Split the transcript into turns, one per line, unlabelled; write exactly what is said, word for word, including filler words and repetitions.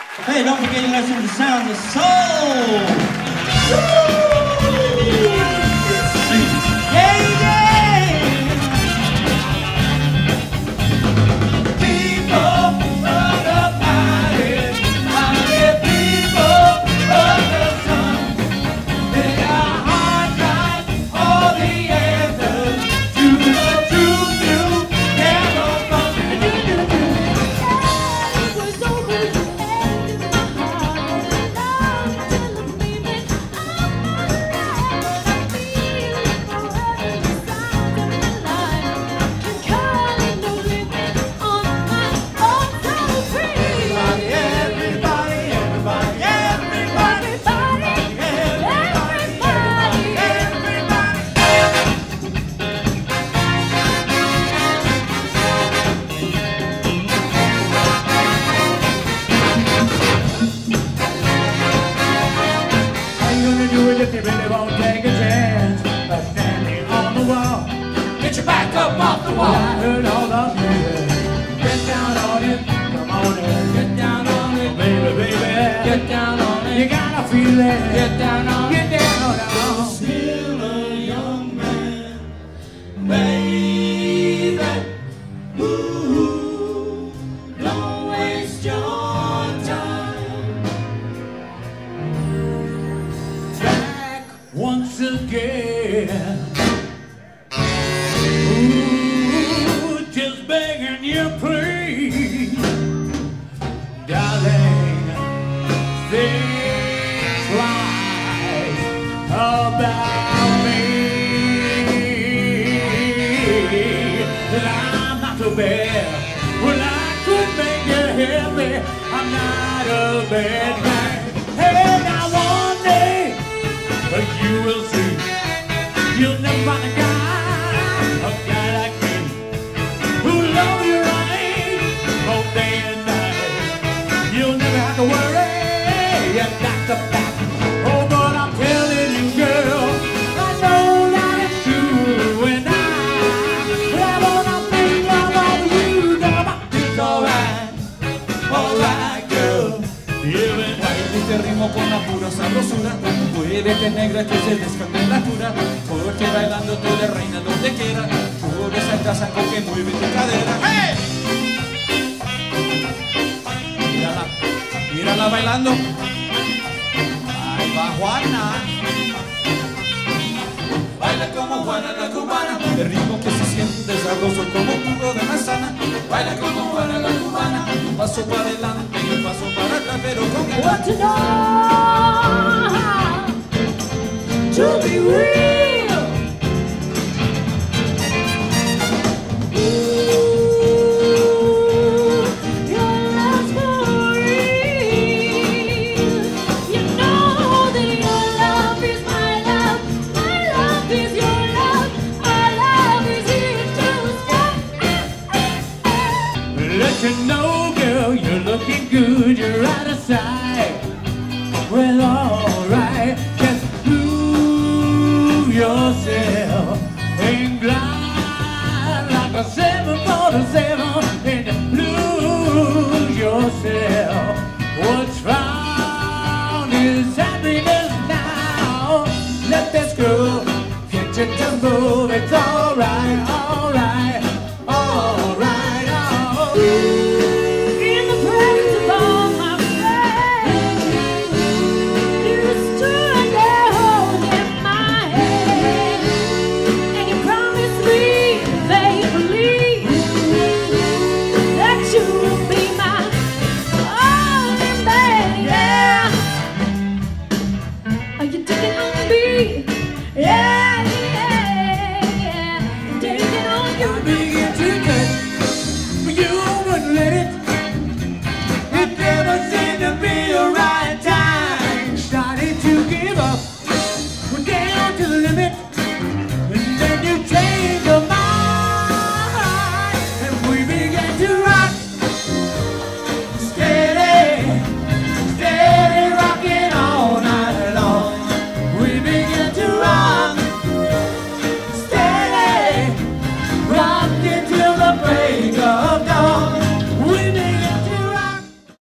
Hey, don't forget to listen to the sounds of soul. Yeah, yeah. People of the party, party people of the sun. They are hard drive all the answers to the truth you never found.
It was over your head in my heart, and love till the payment of my life. I feel forever the sound of my life. Can carry no limit on my own so free.
Everybody, everybody, everybody, everybody,
Everybody, everybody.
How you gonna do it if you really won't take a chance of standing on the wall?
Get your back up off the
Well,
wall.
I heard all of you. Get down on it, come on in.
Get down on it,
Baby, baby,
get down on
you
it,
gotta feel it.
get down on it.
Get down on it.
Still a young man, baby. Ooh, don't waste your time.
Back once again. Ooh, just begging you, please, darling, think twice about me. That I'm not so bad. Well, I could make you happy. I'm not a bad guy. Hey, now one day, but you will see, you'll never find a guy, a guy like me, who love you right, both day and night. You'll never have to worry, you got the fact. Oh, but I'm telling you, girl, I know that it's true, and I, I wanna make love over you, girl, but it's alright, alright, girl. Even
Este ritmo con la pura sabrosura, muévete negra que se descargue la cura, porque bailando tú eres reina donde quiera, tú esa casa con que mueve tu cadera. ¡Hey! Mírala, mírala bailando. Ahí va Juana. Baila como Juana la cubana, el ritmo que se siente sabroso como un jugo de manzana. Baila como Juana la cubana, un paso para adelante y un paso para atrás, pero con el
Want to know how to be real. Ooh, your love's for real. You know that your love is my love, my love is your love, our love is here to stay.
let you know, girl, you're looking good.